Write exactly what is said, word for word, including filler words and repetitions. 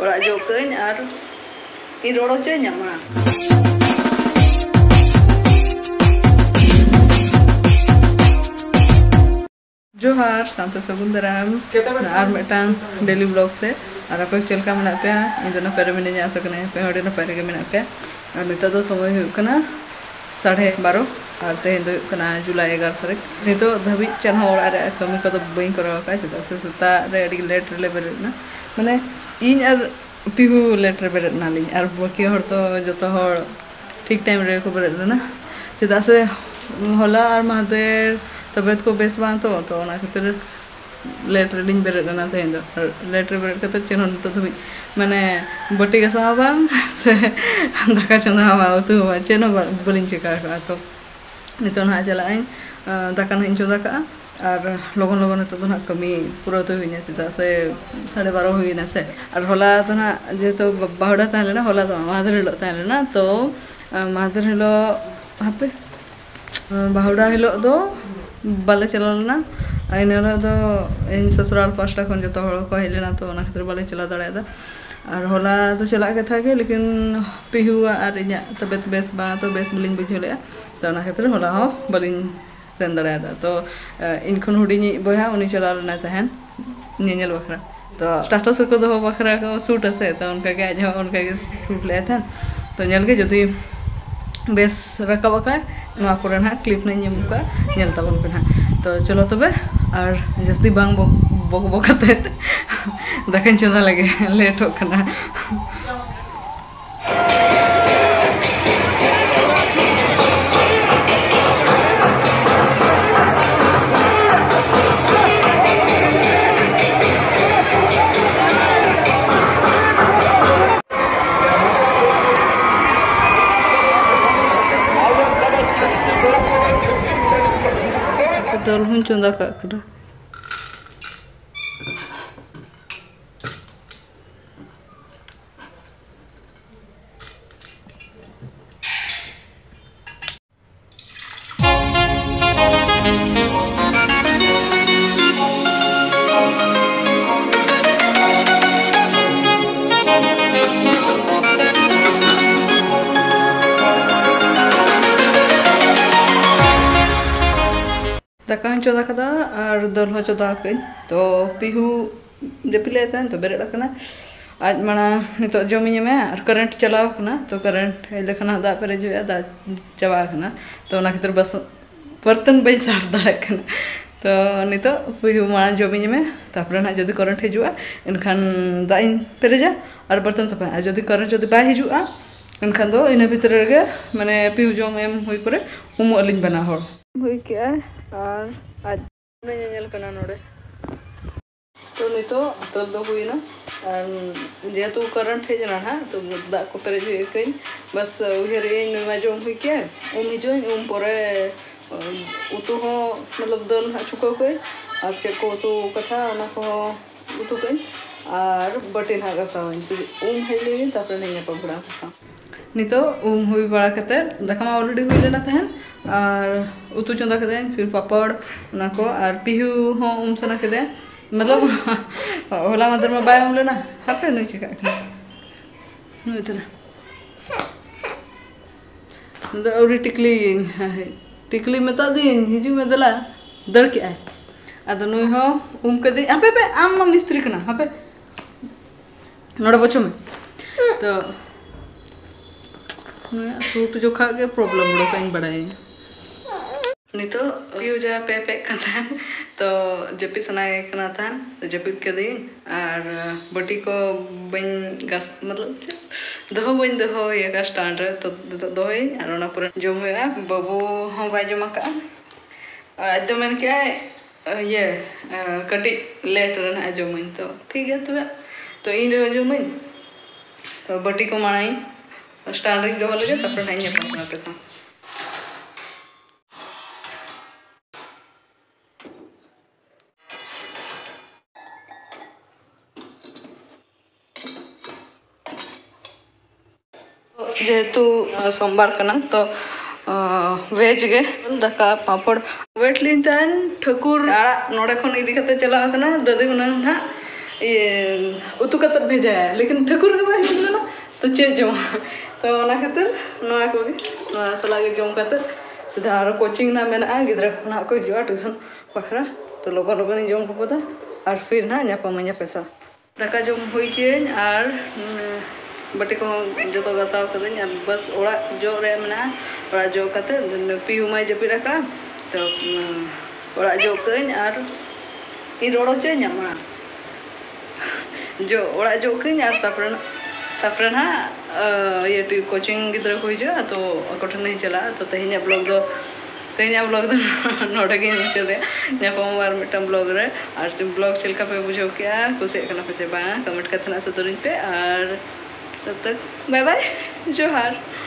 ᱚᱲᱟᱜ ᱡᱚᱜ ᱠᱟᱹᱧ ᱟᱨ ᱤᱧ ᱨᱚᱲ ᱦᱚᱪᱚᱧᱟ ᱢᱟ जोहार सांते सगुन दाराम और मिटांग डेली ब्लॉग से और आप चलका मेना पे इन नपाय मिनी आसकने पे हड़े नपाय रे मेना पे और नितो दो समय हुकना साढ़े बारो और तेहन दो हुकना जुलाई एगारह तारीख नितो धाबी चन ओड़ा रे कमी को बई कराव का चेदा से सेता रे अडी लेट रे बेरेना माने इन और पिहू लेट रे बेरेना लिन और बाकी हर तो जतो हर ठीक टाइम रे को बेरेना चेदा से होला और मादेर तबियत को बेस बांग तो तो ना खातिर लेट रेडिंग बेरेद ना तेहन दो लेट रे बेरेद कते चेन तो धबी माने बटी गसा बांग से दाका चंदा बा तो चेन बलिन चिका का तो नितो ना चला इन दाका ना चंदा का और लगन लगन तो ना कमी पूरा तो हुइना चिता से साढ़े बारह हुइना से और होला तो ना जे तो बाहुड़ा ताले ना होला तो मादर हिलो ताले ना तो मादर हिलो हापे बाहुड़ा हिलो दो बाले चलाना इन दो इन ससुराल पास्टा खन जो को हेलेना तो खातिर बाले चला दाड़ा और होला तो चला के था के लेकिन पिहुआ और इन तबियत बेस बा तो बेस बलिन बुझे तो खातिर होला हो बलिन सेन दाड़ा तो इन खन हुडिनी बया उनी चला लेना तहन नेल बखरा तो स्टाटस को दो बखरा को सूट से तो उनका के आज उनका के सूट ले था तो नेल के जदी बेस रकाब का नवा करे ना क्लिप नहीं निमुका नेल तबन पे ना तो चलो तबे और जस्ती बांग बक बकते दखन चंदा लगे लेट हो कना दल हूँ चंदा का दाका चौदा कदा और दल हो चौदा कई तो पिहू जपिले तो बेरेड आज माना नित जमी में और करेंट चलाव तो करेंट हेलना दा पेरेज दा चाबा तो खातिर बस बर्तन बी साफ दाड़ा तो नित पिहू माना जमी में तापर ना जदि करेंट हजुआ एनखान दा पेरेजा और बर्तन साफा और जदि करेंट जदि बै हजुआ एनखान दो इन भितर रे माने पिहू जम एम हुई परे उमु अलिन बना हर हुई के और आज कना नोड़े तो नितो तल दो हुईना और जेतु करंट हेजना ना तो दा को पेरेज कई बस उहेर नुमा जम हुई के उम हिजो उम परे उतु हो मतलब दल हा चुको कई और चेक को उतु कथा ओना को उतु कई और बटे ना गसाव उम हेले तापर नहीं पबड़ा गसा नितो उम हुई बड़ा कते दाका मा ऑलरेडी हुई लेना तहन और उतु चंदा के फिर पापड़ उना को और पिहू हो उम सना के मतलब होला मदर में बाय उम लेना हापे नहीं चिका नु इतना द औरी टिकली टिकली मेता दिन हिजु में दला दर के आए अदो नुई हो उम के दे हापे पे आम मा मिस्त्री कना हापे नोडा बचो में तो सूट जो खा के प्रॉब्लम लो कहीं बड़ाई नितो पिहू जा पे पे कना तो जपी सनाए कना था तो जपित के दिन और बटी को बन गस मतलब दहो बन दहो ये का स्टैंड रे तो दोई और ना पूरा जम हुआ बाबू हम बाय जमा का आज तो मैंने क्या ये कटी लेट रहा जमीन तो ठीक है तो तो इन रे जमीन तो बटी को मानाई स्टैंड रे दहो लगे तब नहीं है अपना पैसा जेहेतु सोमवार कना तो वेज गे दाका पापड़ वेट लिन ठाकुर आड़ा नोड़े खन इदी कते चला कना दादी हुना ना ये उतु कतर भेजा है लेकिन ठाकुर के भाई ना तो चे जमा तो ना खातिर नवा को नवा सला के जम खातिर सीधा और कोचिंग ना मेना गिद्रा ना को जुआ ट्यूशन पखरा तो लोगन लोगन जम को पता और फिर ना ᱧᱟᱯᱟᱢ पैसा दाका जम हुई के और बटे को जो तो गसाव कदे बस ओड़ा जो रे मेना ओड़ा जो कते पीहू माय जपी रखा तो ओड़ा जो कኝ और इन रोड़ो चे ᱧᱟᱢᱟ जो ओड़ा जो कኝ और तापर तापर ना ये कोचिंग गिद्रा को हिजुआ तो अकोठन नहीं चला तो तेहኛ ब्लॉग दो तेहኛ ब्लॉग दो नोडे गे मुचादे ᱧᱟᱯᱟᱢ बार मिटम ब्लॉग रे और सिम ब्लॉग चलका पे बुझो क्या कुछ एकना पे से बा कमेंट करना सदरिन पे और तब तक बाय बाय जोहार।